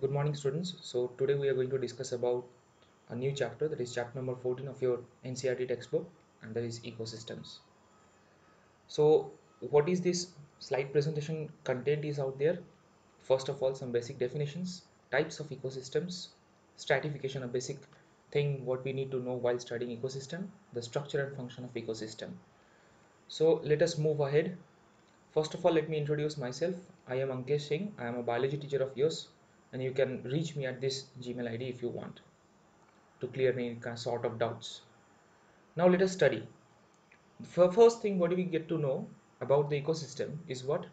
Good morning, students. So today we are going to discuss about a new chapter, that is chapter number 14 of your NCERT textbook, and that is ecosystems. So what is this slide presentation content is out there? First of all, some basic definitions, types of ecosystems, stratification, a basic thing what we need to know while studying ecosystem, the structure and function of ecosystem. So let us move ahead. First of all, let me introduce myself. I am Ankesh Singh. I am a biology teacher of yours, and you can reach me at this Gmail ID if you want to clear any sort of doubts. Now let us study. The first thing what do we get to know about the ecosystem is what?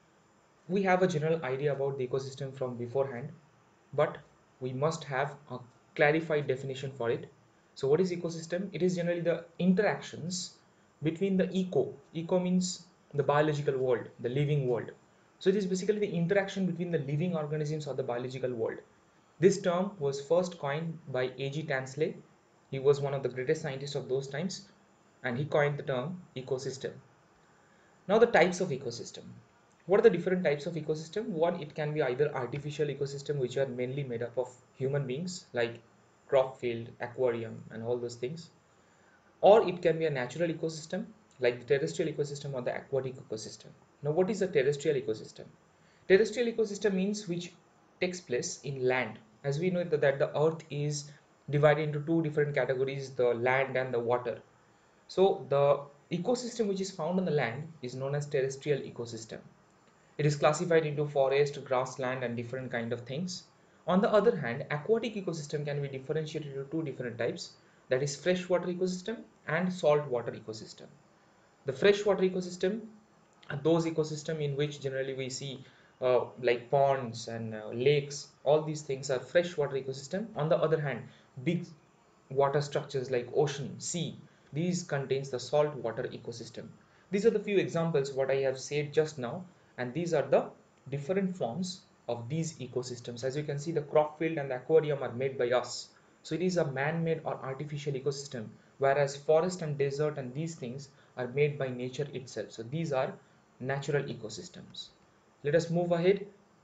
We have a general idea about the ecosystem from beforehand, but we must have a clarified definition for it. So what is ecosystem? It is generally the interactions between the eco means the biological world, the living world. So it is basically the interaction between the living organisms or the biological world. This term was first coined by A.G. Tansley. He was one of the greatest scientists of those times, and he coined the term ecosystem. Now the types of ecosystem. What are the different types of ecosystem? One, it can be either artificial ecosystem, which are mainly made up of human beings like crop field, aquarium, and all those things. Or it can be a natural ecosystem like the terrestrial ecosystem or the aquatic ecosystem. Now what is a terrestrial ecosystem? Terrestrial ecosystem means which takes place in land. As we know that the earth is divided into two different categories, the land and the water. So the ecosystem which is found on the land is known as terrestrial ecosystem. It is classified into forest, grassland, and different kind of things. On the other hand, aquatic ecosystem can be differentiated into two different types, that is freshwater ecosystem and saltwater ecosystem. The freshwater ecosystem are those ecosystem in which generally we see like ponds and lakes. All these things are freshwater ecosystem. On the other hand, big water structures like ocean, sea, these contains the saltwater ecosystem. These are the few examples what I have said just now, and these are the different forms of these ecosystems. As you can see, the crop field and the aquarium are made by us. So it is a man-made or artificial ecosystem, whereas forest and desert and these things are made by nature itself. So these are natural ecosystems. Let us move ahead.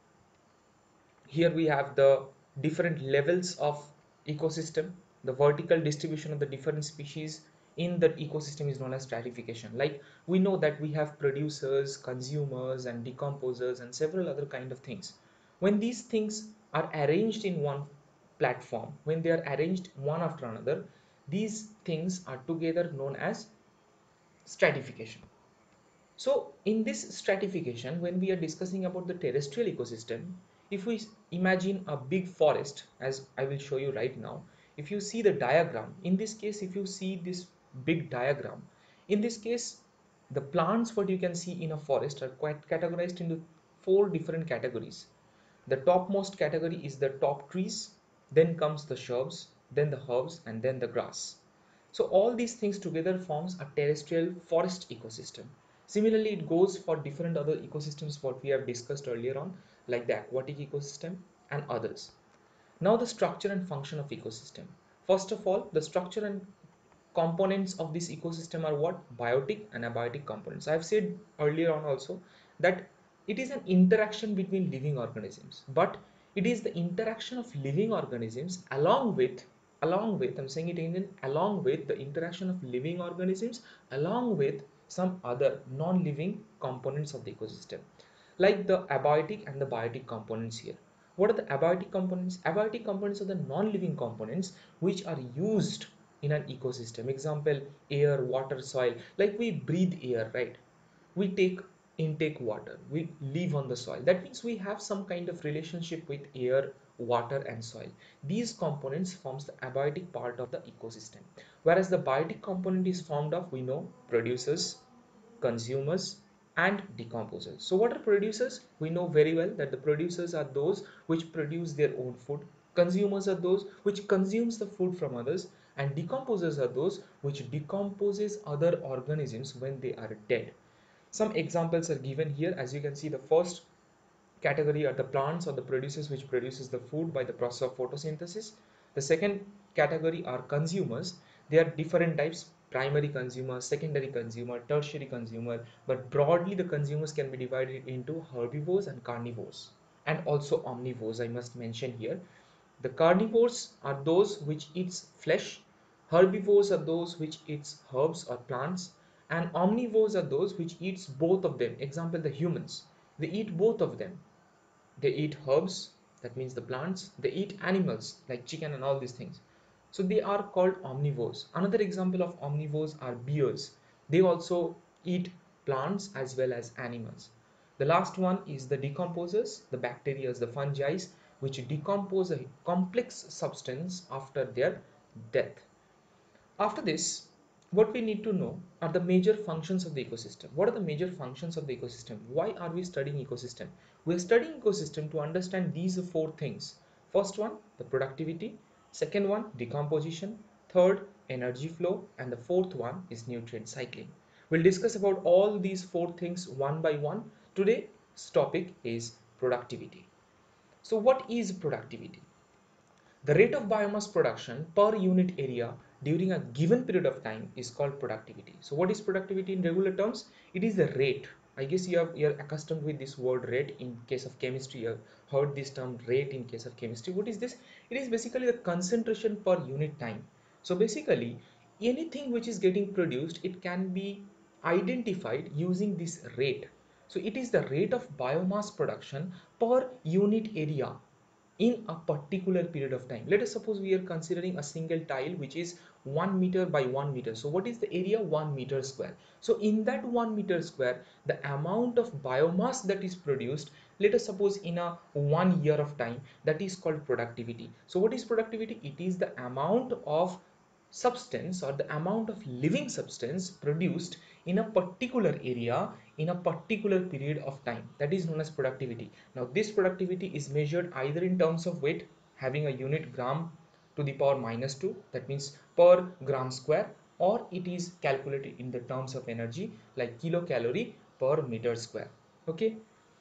Here we have the different levels of ecosystem. The vertical distribution of the different species in the ecosystem is known as stratification. Like we know that we have producers, consumers, and decomposers and several other kind of things. When these things are arranged in one platform, when they are arranged one after another, these things are together known as stratification. So in this stratification, when we are discussing about the terrestrial ecosystem, if we imagine a big forest, as I will show you right now, if you see the diagram, in this case, if you see this big diagram, in this case, the plants what you can see in a forest are quite categorized into four different categories. The topmost category is the top trees, then comes the shrubs, then the herbs, and then the grass. So all these things together forms a terrestrial forest ecosystem. Similarly, it goes for different other ecosystems what we have discussed earlier on, like the aquatic ecosystem and others. Now the structure and function of ecosystem. First of all, the structure and components of this ecosystem are what? Biotic and abiotic components. I have said earlier on also that it is an interaction between living organisms, but it is the interaction of living organisms along with I'm saying it again, along with the interaction of living organisms along with some other non-living components of the ecosystem, like the abiotic and the biotic components here. What are the abiotic components? Abiotic components are the non-living components which are used in an ecosystem. Example, air, water, soil. Like we breathe air, right? We take intake water, we live on the soil. That means we have some kind of relationship with air, water, and soil. These components forms the abiotic part of the ecosystem, whereas the biotic component is formed of, we know, producers, consumers, and decomposers. So what are producers? We know very well that the producers are those which produce their own food, consumers are those which consumes the food from others, and decomposers are those which decomposes other organisms when they are dead. Some examples are given here. As you can see, the first category are the plants or the producers which produces the food by the process of photosynthesis. The second category are consumers. They are different types: primary consumer, secondary consumer, tertiary consumer, but broadly the consumers can be divided into herbivores and carnivores. and also omnivores, I must mention here. The carnivores are those which eats flesh, herbivores are those which eats herbs or plants, and omnivores are those which eats both of them. Example, the humans, they eat both of them. They eat herbs, that means the plants, they eat animals like chicken and all these things. So they are called omnivores. Another example of omnivores are bears. They also eat plants as well as animals. The last one is the decomposers, the bacteria, the fungi, which decompose a complex substance after their death. After this, what we need to know are the major functions of the ecosystem. What are the major functions of the ecosystem? Why are we studying ecosystem? We are studying ecosystem to understand these four things. First one, the productivity. Second one, decomposition. Third, energy flow. And the fourth one is nutrient cycling. We'll discuss about all these four things one by one. Today's topic is productivity. So what is productivity? The rate of biomass production per unit area during a given period of time is called productivity. So what is productivity in regular terms? It is the rate. I guess you're accustomed with this word rate in case of chemistry. You have heard this term rate in case of chemistry. What is this? It is basically the concentration per unit time. So basically anything which is getting produced, it can be identified using this rate. So it is the rate of biomass production per unit area in a particular period of time. Let us suppose we are considering a single tile which is 1 meter by 1 meter. So what is the area? 1 meter square. So in that 1 meter square, the amount of biomass that is produced, let us suppose in a 1 year of time, that is called productivity. So what is productivity? It is the amount of substance or the amount of living substance produced in a particular area in a particular period of time. That is known as productivity. Now this productivity is measured either in terms of weight, having a unit gram to the power minus 2, that means per gram square, or it is calculated in the terms of energy like kilocalorie per meter square. Okay,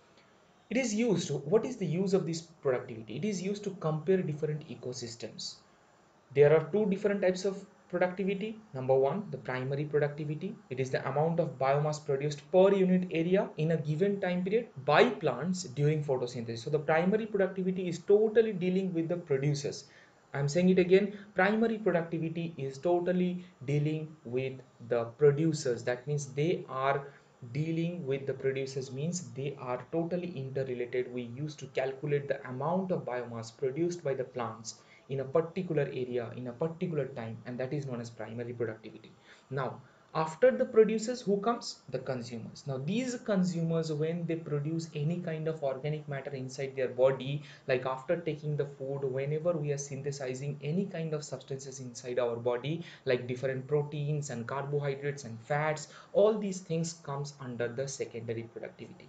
it is used, what is the use of this productivity? It is used to compare different ecosystems. There are two different types of productivity. Number one, the primary productivity. It is the amount of biomass produced per unit area in a given time period by plants during photosynthesis. So the primary productivity is totally dealing with the producers. I'm saying it again, primary productivity is totally dealing with the producers. That means they are dealing with the producers, means they are totally interrelated. We used to calculate the amount of biomass produced by the plants in a particular area in a particular time, and that is known as primary productivity. Now after the producers, who comes? The consumers. Now these consumers, when they produce any kind of organic matter inside their body, like after taking the food, whenever we are synthesizing any kind of substances inside our body like different proteins and carbohydrates and fats, all these things comes under the secondary productivity.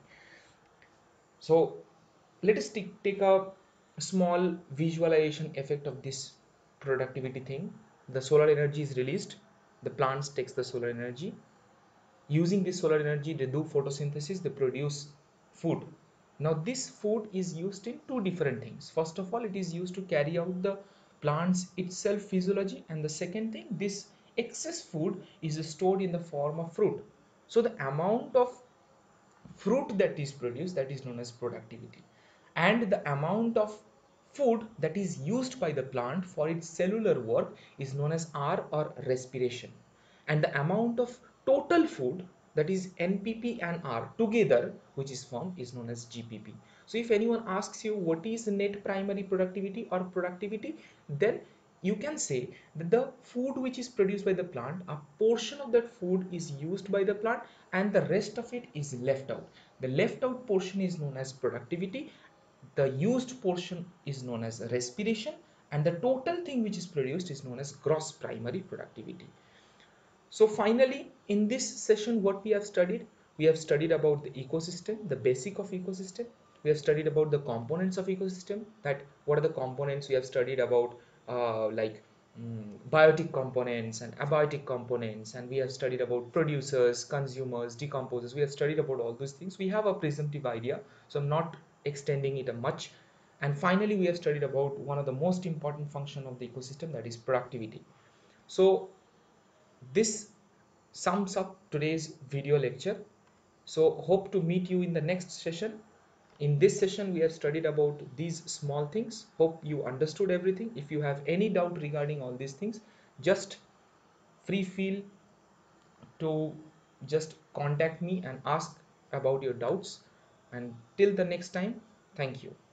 So let us take a small visualization effect of this productivity thing. The solar energy is released, the plants takes the solar energy. Using this solar energy, they do photosynthesis, they produce food. Now this food is used in two different things. First of all, it is used to carry out the plants itself physiology, and the second thing, this excess food is stored in the form of fruit. So the amount of fruit that is produced, that is known as productivity, and the amount of food that is used by the plant for its cellular work is known as R, or respiration, and the amount of total food, that is NPP and R together which is formed, is known as GPP. So if anyone asks you what is net primary productivity or productivity, then you can say that the food which is produced by the plant, a portion of that food is used by the plant and the rest of it is left out. The left out portion is known as productivity, the used portion is known as respiration, and the total thing which is produced is known as gross primary productivity. So finally, in this session, what we have studied about the ecosystem, the basic of ecosystem. We have studied about the components of ecosystem, that what are the components. We have studied about biotic components and abiotic components, and we have studied about producers, consumers, decomposers. We have studied about all those things. We have a presumptive idea, so I'm not extending it much. And finally, we have studied about one of the most important function of the ecosystem, that is productivity. So this sums up today's video lecture. So hope to meet you in the next session. In this session we have studied about these small things. Hope you understood everything. If you have any doubt regarding all these things, just free feel to just contact me and ask about your doubts. And till the next time, thank you.